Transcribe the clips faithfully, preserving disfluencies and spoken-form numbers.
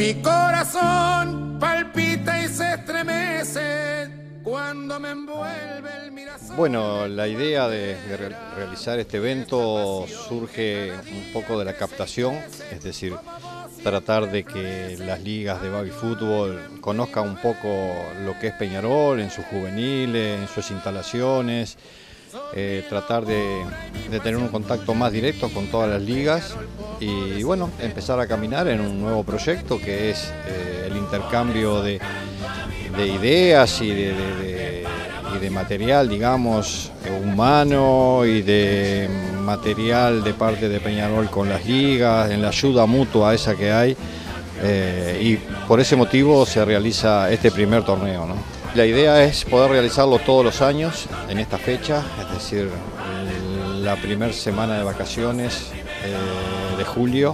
Mi corazón palpita y se estremece cuando me envuelve el mirasol. Bueno, la idea de, de re realizar este evento surge un poco de la captación, es decir, tratar de que las ligas de baby fútbol conozcan un poco lo que es Peñarol en sus juveniles, en sus instalaciones, eh, tratar de, de tener un contacto más directo con todas las ligas y bueno, empezar a caminar en un nuevo proyecto que es eh, el intercambio de, de ideas y de, de, de, y de material, digamos, humano y de material de parte de Peñarol con las ligas, en la ayuda mutua esa que hay, eh, y por ese motivo se realiza este primer torneo, ¿no? La idea es poder realizarlo todos los años en esta fecha, es decir, la primera semana de vacaciones eh, de julio,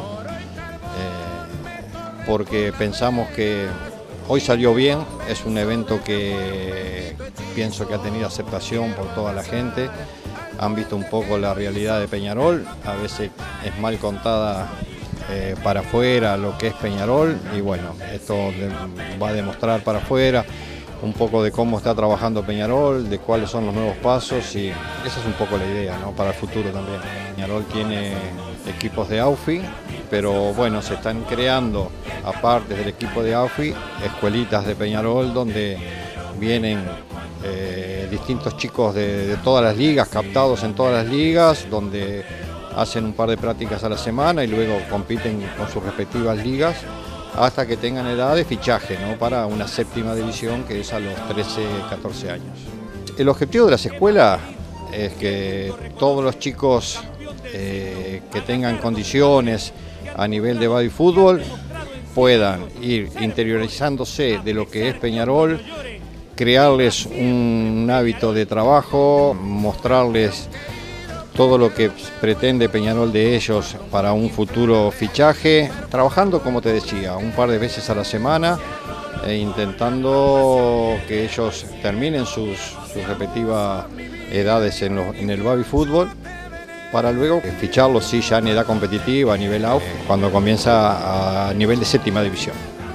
eh, porque pensamos que hoy salió bien, es un evento que pienso que ha tenido aceptación por toda la gente. Han visto un poco la realidad de Peñarol, a veces es mal contada eh, para afuera lo que es Peñarol y bueno, esto va a demostrar para afuera un poco de cómo está trabajando Peñarol, de cuáles son los nuevos pasos y esa es un poco la idea, ¿no? Para el futuro también. Peñarol tiene equipos de AUFI, pero bueno, se están creando, aparte del equipo de AUFI, escuelitas de Peñarol donde vienen eh, distintos chicos de, de todas las ligas, captados en todas las ligas, donde hacen un par de prácticas a la semana y luego compiten con sus respectivas ligas hasta que tengan edad de fichaje, ¿no? Para una séptima división que es a los trece, catorce años. El objetivo de las escuelas es que todos los chicos eh, que tengan condiciones a nivel de baby fútbol puedan ir interiorizándose de lo que es Peñarol, crearles un hábito de trabajo, mostrarles todo lo que pretende Peñarol de ellos para un futuro fichaje, trabajando, como te decía, un par de veces a la semana, e intentando que ellos terminen sus, sus respectivas edades en, los, en el baby fútbol, para luego ficharlos sí ya en edad competitiva a nivel A U F, cuando comienza a nivel de séptima división.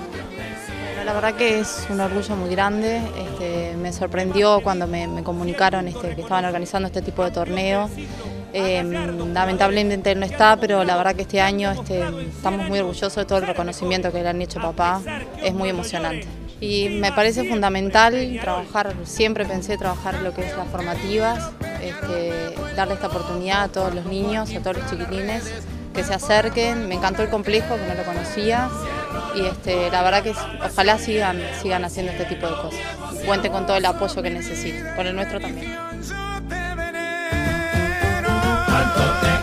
La verdad que es un orgullo muy grande, este, me sorprendió cuando me, me comunicaron este, que estaban organizando este tipo de torneo. Eh, lamentablemente no está, pero la verdad que este año este, estamos muy orgullosos de todo el reconocimiento que le han hecho a papá, es muy emocionante. Y me parece fundamental trabajar, siempre pensé trabajar lo que es las formativas, este, darle esta oportunidad a todos los niños, a todos los chiquitines, que se acerquen. Me encantó el complejo, que no lo conocía, y este, la verdad que ojalá sigan, sigan haciendo este tipo de cosas. Cuenten con todo el apoyo que necesiten, con el nuestro también. Alto